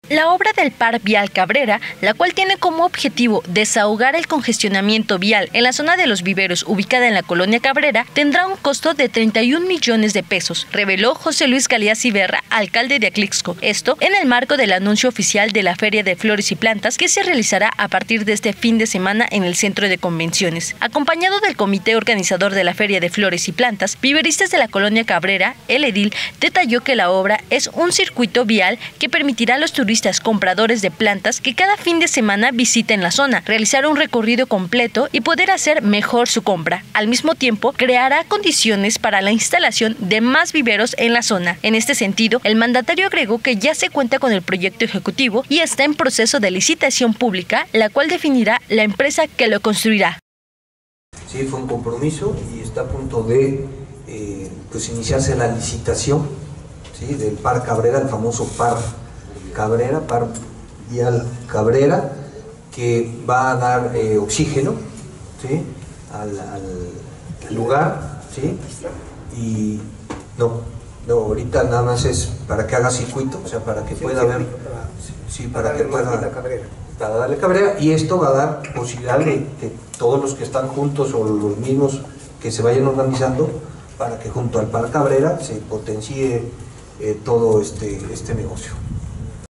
La obra del Par Vial Cabrera, la cual tiene como objetivo desahogar el congestionamiento vial en la zona de los Viveros ubicada en la colonia Cabrera, tendrá un costo de 31 millones de pesos, reveló José Luis Galías Iberra, alcalde de Atlixco. Esto en el marco del anuncio oficial de la Feria de Flores y Plantas que se realizará a partir de este fin de semana en el Centro de Convenciones. Acompañado del comité organizador de la Feria de Flores y Plantas, viveristas de la colonia Cabrera, el edil detalló que la obra es un circuito vial que permitirá a los turistas compradores de plantas que cada fin de semana visiten la zona, realizar un recorrido completo y poder hacer mejor su compra. Al mismo tiempo, creará condiciones para la instalación de más viveros en la zona. En este sentido, el mandatario agregó que ya se cuenta con el proyecto ejecutivo y está en proceso de licitación pública, la cual definirá la empresa que lo construirá. Sí, fue un compromiso y está a punto de iniciarse la licitación, ¿sí?, del Par Cabrera, el famoso Par Cabrera, Par Vial Cabrera, que va a dar oxígeno, ¿sí?, al lugar, ¿sí?, y no, ahorita nada más es para que haga circuito, o sea, para que pueda ver, sí, para que pueda, para darle Cabrera, y esto va a dar posibilidad de todos los que están juntos o los mismos que se vayan organizando para que junto al Par Cabrera se potencie todo este negocio.